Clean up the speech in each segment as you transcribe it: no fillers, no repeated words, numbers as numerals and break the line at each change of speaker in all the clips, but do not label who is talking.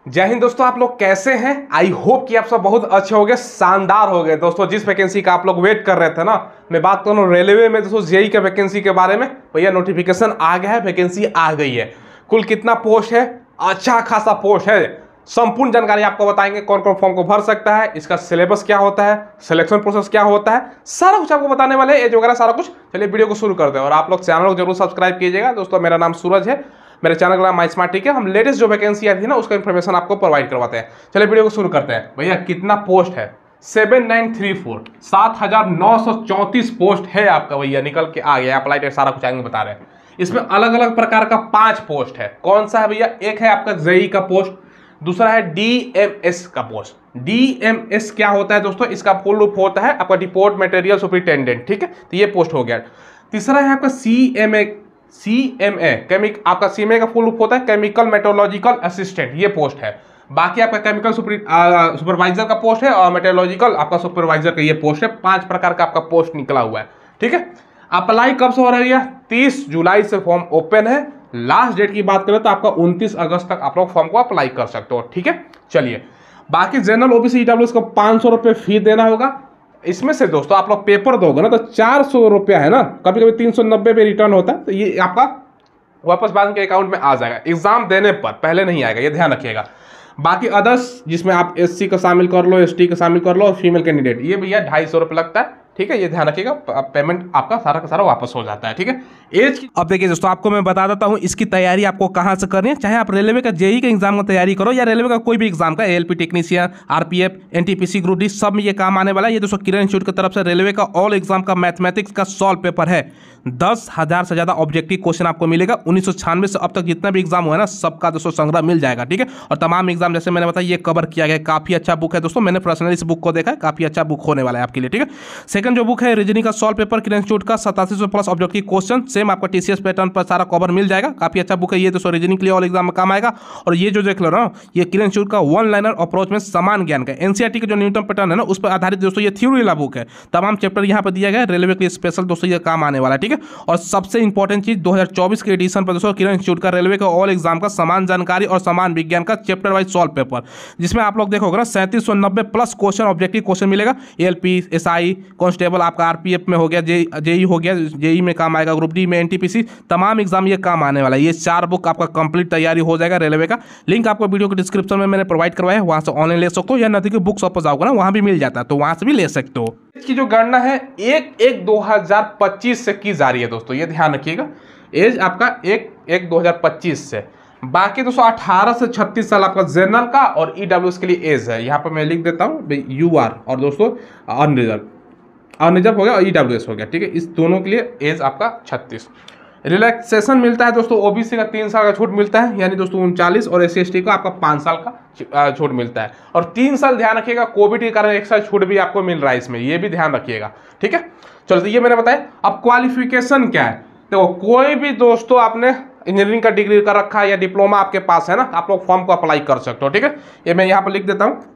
जय हिंद दोस्तों, आप लोग कैसे हैं। आई होप कि आप सब बहुत अच्छे हो गए, शानदार हो गए। दोस्तों जिस वैकेंसी का आप लोग वेट कर रहे थे ना, मैं बात कर रहा हूँ रेलवे में दोस्तों जेई के वैकेंसी के बारे में। भैया नोटिफिकेशन आ गया है, वैकेंसी आ गई है। कुल कितना पोस्ट है, अच्छा खासा पोस्ट है। संपूर्ण जानकारी आपको बताएंगे, कौन कौन फॉर्म को भर सकता है, इसका सिलेबस क्या होता है, सिलेक्शन प्रोसेस क्या होता है, सारा कुछ आपको बताने वाले, एज वगैरह सारा कुछ। चलिए वीडियो को शुरू करते हैं और आप लोग चैनल को जरूर सब्सक्राइब कीजिएगा। दोस्तों मेरा नाम सूरज है, मेरे चैनल का नाम माई स्मार्ट टिक है। हम लेटेस्ट जो वैकेंसी आई थी ना, उसका इन्फॉर्मेशन आपको प्रोवाइड करवाते हैं। चलिए वीडियो को शुरू करते हैं। भैया कितना पोस्ट है, 7934 7934 पोस्ट है आपका। भैया निकल के आ गया, अप्लाई डेट सारा कुछ आएंगे बता रहे हैं। इसमें अलग अलग प्रकार का 5 पोस्ट है। कौन सा है भैया? एक है आपका जेई का पोस्ट, दूसरा है डीएमएस का पोस्ट। डीएमएस क्या होता है दोस्तों? इसका फुल रूप होता है आपका डिपोर्ट मटेरियल सुपरिटेंडेंट, ठीक है, तो ये पोस्ट हो गया। तीसरा है आपका सीएमए आपका सीएमए का फुल रूप होता है केमिकल मेट्रोलॉजिकल असिस्टेंट, ये पोस्ट है। बाकी आपका केमिकल सुपरवाइजर का पोस्ट है और मेट्रोलॉजिकल आपका सुपरवाइजर का ये पोस्ट है। 5 प्रकार का आपका पोस्ट निकला हुआ है, ठीक है। अप्लाई कब से हो रही है? 30 जुलाई से फॉर्म ओपन है। लास्ट डेट की बात करें तो आपका 29 अगस्त तक आप लोग फॉर्म को अप्लाई कर सकते हो, ठीक है। चलिए, बाकी जनरल ओबीसी ईडब्ल्यूएस को 500 रुपये फी देना होगा। इसमें से दोस्तों आप लोग पेपर दोगे ना तो 400 रुपया है ना, कभी कभी 390 पे रिटर्न होता है, तो ये आपका वापस बैंक के अकाउंट में आ जाएगा एग्जाम देने पर, पहले नहीं आएगा, ये ध्यान रखिएगा। बाकी अदर्स जिसमें आप एससी का शामिल कर लो, एसटी का शामिल कर लो और फीमेल कैंडिडेट, ये भैया 250 रुपये लगता है, ठीक है, ये ध्यान रखिएगा। पेमेंट आपका सारा का सारा वापस हो जाता है, ठीक है। एज की अब देखिए दोस्तों, आपको मैं बता देता हूँ इसकी तैयारी आपको कहाँ से करनी है। चाहे आप रेलवे का जेई का एग्जाम का तैयारी करो या रेलवे का कोई भी एग्जाम का, ALP technician, RPF, NTPC, group D, सब में ये काम आने वाला है। ये दोस्तों किरण इंस्टीट्यूट की तरफ से रेलवे का ऑल एग्जाम का मैथमेटिक्स का सॉल्व पेपर है। 10,000 से ज्यादा ऑब्जेक्टिव क्वेश्चन आपको मिलेगा। 1996 से अब तक जितना भी एग्जाम हुआ है ना, सबका दोस्तों संग्रह मिल जाएगा, ठीक है। और तमाम एग्जाम जैसे मैंने बताया ये कवर किया गया। काफी अच्छा बुक है दोस्तों, मैंने पर्सनली इस बुक को देखा है, काफी अच्छा बुक होने वाला है आपके लिए, ठीक है। सेकंड जो बुक है रीजनिंग का सॉल्व पेपर, किरण इंस्टीट्यूट का 8700 प्लस ऑब्जेक्टिव क्वेश्चन, सेम आपका टीसीएस पैटर्न पर सारा कवर मिल जाएगा। काफी अच्छा बुक है ये दोस्तों, रीजनिंग के लिए ऑल एग्जाम में काम आएगा। और ये जो देख लो ना, ये किरण इंस्टीट्यूट का वन लाइनर अप्रोच में समान ज्ञान का एनसीईआरटी का जो न्यूनतम पैटर्न है ना, उस पर आधारित दोस्तों ये थ्योरी वाला बुक है। तमाम चैप्टर यहाँ पर दिया गया है, रेलवे के लिए स्पेशल दोस्तों ये काम आने वाला है, ठीक है। और सबसे इंपॉर्टेंट चीज 2024 के एडिशन पर दोस्तों किरण इंस्टीट्यूट का रेलवे का ऑल एग्जाम का समान जानकारी और समान विज्ञान का चैप्टर वाइज सॉल्व पेपर, जिसमें आप लोग देखोगे ना 3790 प्लस क्वेश्चन ऑब्जेक्टिव क्वेश्चन मिलेगा। एएलपी, एसआई, कांस्टेबल आपका आरपीएफ में हो गया, जेई हो गया, जेई में काम आएगा, ग्रुप डी में, एनटीपीसी, तमाम एग्जाम ये काम आने वाला है। ये 4 बुक आपका कंप्लीट तैयारी हो जाएगा रेलवे का। लिंक आपको वीडियो के डिस्क्रिप्शन में मैंने प्रोवाइड करवाया है, वहां से ऑनलाइन ले सकते हो या नदी के बुक शॉप पर जाओगे ना, वहां भी मिल जाता है, तो वहां से भी ले सकते हो। इसकी जो गणना है 1/1/2025 से की जा रही है दोस्तों, ये ध्यान रखिएगा। एज आपका 1/1/2025 से। बाकी दोस्तों 18 से 36 साल आपका जनरल का और ईडब्ल्यूएस के लिए एज है। यहाँ पर मैं लिख देता हूँ यूआर, और दोस्तों अनरिजर्व हो गया और ईडब्ल्यूएस हो गया, ठीक है। इस दोनों के लिए एज आपका 36। रिलैक्सेशन मिलता है दोस्तों, ओबीसी का 3 साल का छूट मिलता है, यानी दोस्तों 39, और एससी एसटी का आपका 5 साल का छूट मिलता है। और 3 साल ध्यान रखिएगा, कोविड के कारण 1 साल छूट भी आपको मिल रहा है इसमें, ये भी ध्यान रखिएगा, ठीक है। चलो, तो ये मैंने बताया। अब क्वालिफिकेशन क्या है? देखो, कोई भी दोस्तों आपने इंजीनियरिंग का डिग्री कर रखा है या डिप्लोमा आपके पास है ना, आप लोग फॉर्म को अप्लाई कर सकते हो, ठीक है। ये मैं यहाँ पर लिख देता हूँ,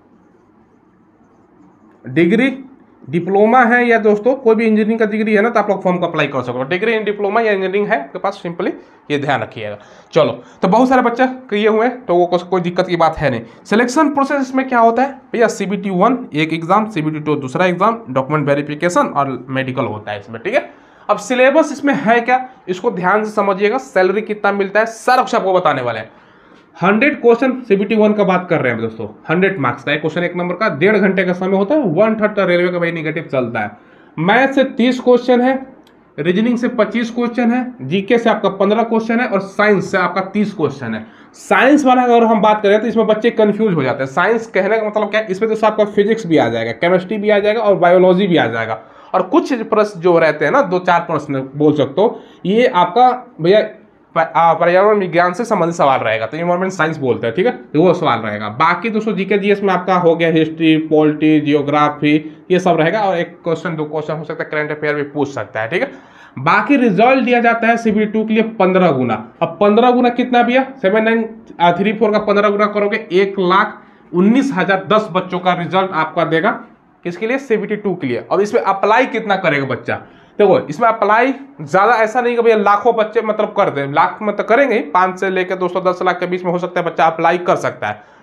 डिग्री डिप्लोमा है या दोस्तों कोई भी इंजीनियरिंग का डिग्री है ना, तो आप लोग फॉर्म को अप्लाई कर सकते हो। डिग्री इन डिप्लोमा या इंजीनियरिंग है आपके पास, सिंपली ये ध्यान रखिएगा। चलो, तो बहुत सारे बच्चे किए हुए हैं, तो वो कोई दिक्कत की बात है नहीं। सिलेक्शन प्रोसेस में क्या होता है भैया? CBT 1 एक एग्जाम, CBT 2 दूसरा एग्जाम, डॉक्यूमेंट वेरिफिकेशन और मेडिकल होता है इसमें, ठीक है। अब सिलेबस इसमें है क्या, इसको ध्यान से समझिएगा। सैलरी कितना मिलता है, सारा कुछ आपको बताने वाले हैं। 100 क्वेश्चन CBT 1 का बात कर रहे हैं दोस्तों, 100 मार्क्स का एक क्वेश्चन, 1 नंबर का, 1.5 घंटे का समय होता है। 1/3 का रेलवे का भाई निगेटिव चलता है। मैथ से 30 क्वेश्चन है, रीजनिंग से 25 क्वेश्चन है, जीके से आपका 15 क्वेश्चन है और साइंस से आपका 30 क्वेश्चन है। साइंस वाला अगर हम बात करें तो इसमें बच्चे कंफ्यूज हो जाते हैं। साइंस कहने का मतलब क्या है? इसमें तो आपका फिजिक्स भी आ जाएगा, केमिस्ट्री भी आ जाएगा और बायोलॉजी भी आ जाएगा। और कुछ प्रश्न जो रहते हैं ना, 2-4 प्रश्न बोल सकते हो, ये आपका भैया पर्यावरण विज्ञान से संबंधित सवाल रहेगा, तो इन्वायरमेंट साइंस बोलते हैं, ठीक है, तो वो सवाल रहेगा। बाकी दोस्तों जीके जीएस में आपका हो गया हिस्ट्री, पॉलिटी, जियोग्राफी, ये सब रहेगा। और 1 क्वेश्चन 2 क्वेश्चन हो सकता है, करंट अफेयर भी पूछ सकता है, ठीक है। बाकी रिजल्ट दिया जाता है CBT 2 के लिए 15 गुना। अब 15 गुना कितना भैया? 7934 का 15 गुना करोगे 1,19,000 10 बच्चों का रिजल्ट आपका देगा। किसके लिए? CBT 2 के लिए। और इसमें अप्लाई कितना करेगा बच्चा? देखो, इसमें अप्लाई ज्यादा ऐसा नहीं कि भैया लाखों बच्चे मतलब कर दें, लाख में तो करेंगे ही, 5 से लेकर 210 लाख के बीच में हो सकता है बच्चा अप्लाई कर सकता है,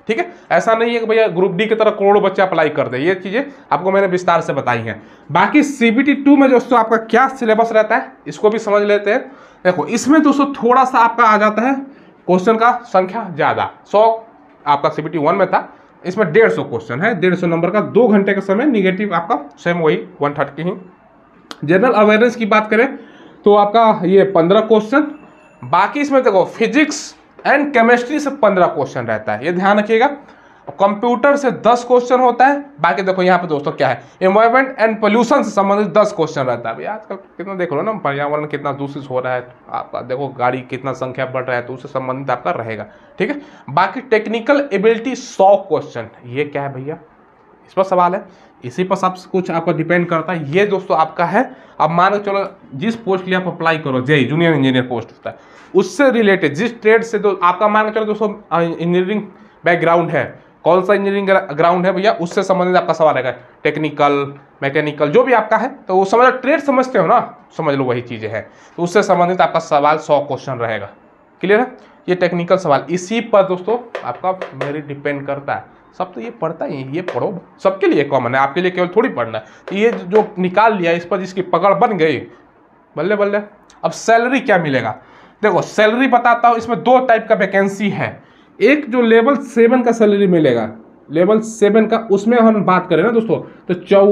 ठीक है, ऐसा नहीं है कि भैया ग्रुप डी की तरह करोड़ों बच्चे अप्लाई कर दे, ये चीजें आपको मैंने विस्तार से बताई हैं। बाकी CBT 2 में दोस्तों आपका क्या सिलेबस रहता है इसको भी समझ लेते हैं। देखो इसमें दोस्तों थोड़ा सा आपका आ जाता है क्वेश्चन का संख्या ज्यादा, 100 आपका CBT 1 में था, इसमें 150 क्वेश्चन है, 150 नंबर का, 2 घंटे का समय, निगेटिव आपका सेम वही 130 ही। जनरल अवेयरनेस की बात करें तो आपका ये 15 क्वेश्चन, बाकी इसमें देखो फिजिक्स एंड केमिस्ट्री से 15 क्वेश्चन रहता है, ये ध्यान रखिएगा। कंप्यूटर से 10 क्वेश्चन होता है। बाकी देखो यहाँ पे दोस्तों क्या है, एनवायरमेंट एंड पोल्यूशन से संबंधित 10 क्वेश्चन रहता है। भाई आजकल कितना देख लो ना, पर्यावरण कितना दूषित हो रहा है, आपका देखो गाड़ी कितना संख्या बढ़ रहा है, तो उससे संबंधित आपका रहेगा, ठीक है। बाकी टेक्निकल एबिलिटी 100 क्वेश्चन, ये क्या है भैया, इस पर सवाल है, इसी पर सब कुछ आपका डिपेंड करता है। ये दोस्तों आपका है, अब मान के चलो जिस पोस्ट के लिए आप अप्लाई करो, जेई जूनियर इंजीनियर पोस्ट होता है, उससे रिलेटेड जिस ट्रेड से तो आपका मान के चलो दोस्तों इंजीनियरिंग बैकग्राउंड है, कौन सा इंजीनियरिंग ग्राउंड है भैया, उससे संबंधित आपका सवाल रहेगा, टेक्निकल मैकेनिकल जो भी आपका है, तो वो समझ ट्रेड समझते हो ना, समझ लो वही चीज़ें हैं, तो उससे संबंधित आपका सवाल 100 क्वेश्चन रहेगा। क्लियर है, ये टेक्निकल सवाल, इसी पर दोस्तों आपका मेरिट डिपेंड करता है। सब तो ये पढ़ता ही, ये पढ़ो, सबके लिए कॉमन है, आपके लिए केवल थोड़ी पढ़ना है। तो ये जो निकाल लिया, इस पर जिसकी पकड़ बन गई, बल्ले बल्ले। अब सैलरी क्या मिलेगा, देखो सैलरी बताता हूँ, इसमें 2 टाइप का वैकेंसी है। एक जो लेवल 7 का सैलरी मिलेगा, लेवल 7 का, उसमें हम बात करें ना दोस्तों, तो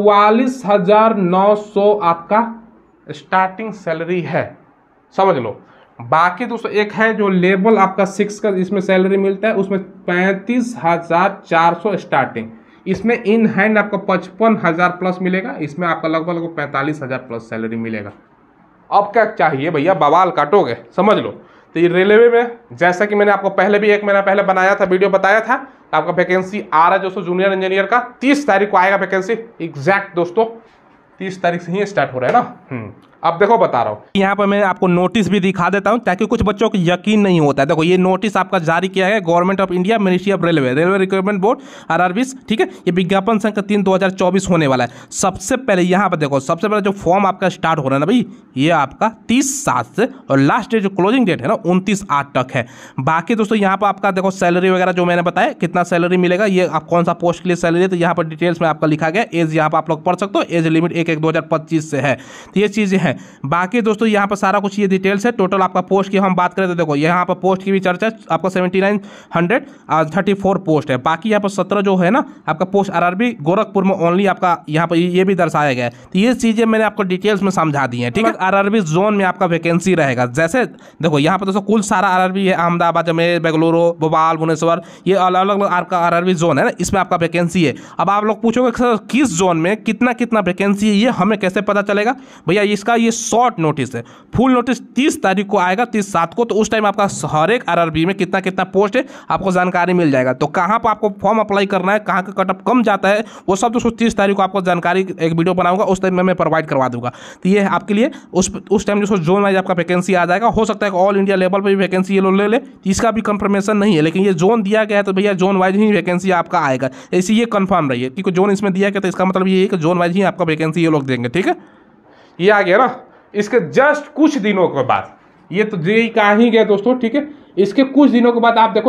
44,900 आपका स्टार्टिंग सैलरी है, समझ लो। बाकी दोस्तों एक है जो लेवल आपका 6 का, इसमें सैलरी मिलता है, उसमें 35,400 स्टार्टिंग, इसमें इन हैंड आपका 55,000 प्लस मिलेगा, इसमें आपका लगभग 45,000 प्लस सैलरी मिलेगा। अब क्या चाहिए भैया, बवाल काटोगे, समझ लो। तो ये रेलवे में, जैसा कि मैंने आपको पहले भी 1 महीना पहले बनाया था, वीडियो बताया था, आपका वैकेंसी आ रहा है दोस्तों जूनियर इंजीनियर का, 30 तारीख को आएगा वैकेंसी, एग्जैक्ट दोस्तों 30 तारीख से ही स्टार्ट हो रहा है ना। अब देखो बता रहा हूँ, यहाँ पर मैं आपको नोटिस भी दिखा देता हूँ ताकि कुछ बच्चों को यकीन नहीं होता है। देखो ये नोटिस आपका जारी किया है government of India, ministry of railway, railway recruitment board, RRBs, ठीक है। ये विज्ञापन संख्या 3/2024 होने वाला है। सबसे पहले यहाँ पर देखो, सबसे पहले जो फॉर्म आपका स्टार्ट हो रहा है ना भाई, ये आपका 30/7 से, और लास्ट डेट जो क्लोजिंग डेट है ना 29/8 तक है। बाकी दोस्तों यहाँ पर आपका देखो सैलरी वगैरह जो मैंने बताया, कितना सैलरी मिलेगा, ये आप कौन सा पोस्ट के लिए सैलरी है, तो यहाँ पर डिटेल्स में आपका लिखा गया। एज यहाँ पर आप लोग पढ़ सकते हो, एज लिमिट 1/1/2025 से है, तो ये चीज़ें हैं। बाकी दोस्तों यहाँ पर सारा कुछ ये डिटेल्स है। टोटल आपका पोस्ट की हम बात करें तो देखो यहाँ पर पोस्ट की भी चर्चा, आपका 7934 पोस्ट है। बाकी यहाँ पर 17 जो है ना आपका पोस्ट RRB गोरखपुर में ओनली, आपका यहाँ पर ये भी दर्शाया गया है। तो ये चीज़ें मैंने आपको डिटेल्स में समझा दी हैं, ठीक है। RRB जोन में आपका वैकेंसी रहेगा, जैसे देखो यहाँ पर दोस्तों कुल सारा RRB है, अहमदाबाद, अजमेर, बेंगलुरु, भोपाल, भुवनेश्वर, ये अलग अलग आपका RRB जोन है ना, इसमें आपका वैकेंसी है। अब आप लोग पूछोगे सर किस जोन में कितना कितना वैकेंसी है, ये हमें कैसे पता चलेगा भैया, इसका ये शॉर्ट नोटिस है, फुल नोटिस 30 तारीख को आएगा, 30/7 को, तो उस टाइम आपका हर एक RRB में कितना कितना पोस्ट है आपको जानकारी मिल जाएगा। तो कहाँ पर आपको फॉर्म अप्लाई करना है, कहाँ का कटअप कम जाता है, वो सब दोस्तों 30 तारीख को आपको जानकारी एक वीडियो बनाऊंगा, उस टाइम में मैं प्रोवाइड करवा दूंगा। तो ये आपके लिए उस टाइम जो जोन वाइज आपका वैकेंसी आ जाएगा। हो सकता है कि ऑल इंडिया लेवल पर भी वैकेंसी ये लोग ले ले, इसका भी कंफर्मेशन नहीं है, लेकिन ये जोन दिया गया है तो भैया जोन वाइज ही वैकेंसी आपका आएगा, ऐसे ये कंफर्म रही है, क्योंकि जोन इसमें दिया गया तो इसका मतलब ये है कि जोन वाइज ही आपका वैकेंसी ये लोग देंगे, ठीक है। ये आ गया ना, इसके जस्ट कुछ दिनों के बाद, ये तो जेईई का ही गया दोस्तों, ठीक है। इसके कुछ दिनों के बाद आप देखो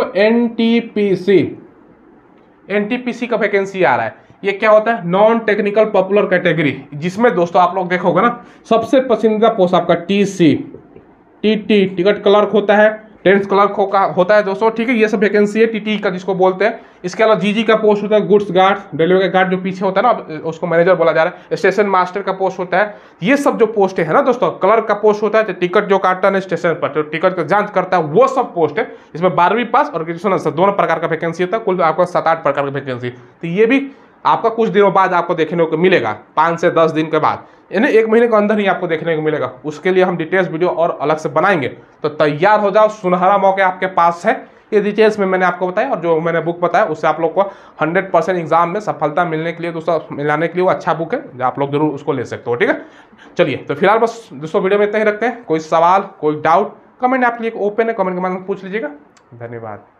एनटीपीसी का वैकेंसी आ रहा है। ये क्या होता है, नॉन टेक्निकल पॉपुलर कैटेगरी, जिसमें दोस्तों आप लोग देखोगे ना सबसे पसंदीदा पोस्ट आपका TC TT टिकट क्लर्क होता है, टेंस क्लर्क होता है दोस्तों, ठीक है। ये सब वैकेंसी है TT का जिसको बोलते हैं। इसके अलावा GG का पोस्ट होता है, गुड्स गार्ड, रेलवे का गार्ड जो पीछे होता है ना, उसको मैनेजर बोला जा रहा है। स्टेशन मास्टर का पोस्ट होता है। ये सब जो पोस्ट है ना दोस्तों, क्लर्क का पोस्ट होता है, तो टिकट जो काटता है स्टेशन पर, तो टिकट का जांच करता है, वो सब पोस्ट है। इसमें 12वीं पास और ग्रेजुएशन दोनों प्रकार का वैकेंसी होता है, कुल आपका 7-8 प्रकार का वैकेंसी। तो ये भी आपका कुछ दिनों बाद आपको देखने को मिलेगा, 5 से 10 दिन के बाद, यानी 1 महीने के अंदर ही आपको देखने को मिलेगा। उसके लिए हम डिटेल्स वीडियो और अलग से बनाएंगे, तो तैयार हो जाओ, सुनहरा मौका आपके पास है। ये डिटेल्स में मैंने आपको बताया, और जो मैंने बुक बताया उससे आप लोग को 100% एग्जाम में सफलता मिलने के लिए दोस्तों, मिलाने के लिए वो अच्छा बुक है, जो आप लोग जरूर उसको ले सकते हो, ठीक है। चलिए तो फिलहाल बस दोस्तों वीडियो में इतना ही रखते हैं। कोई सवाल कोई डाउट कमेंट आपके लिए ओपन है, कमेंट के माध्यम से पूछ लीजिएगा। धन्यवाद।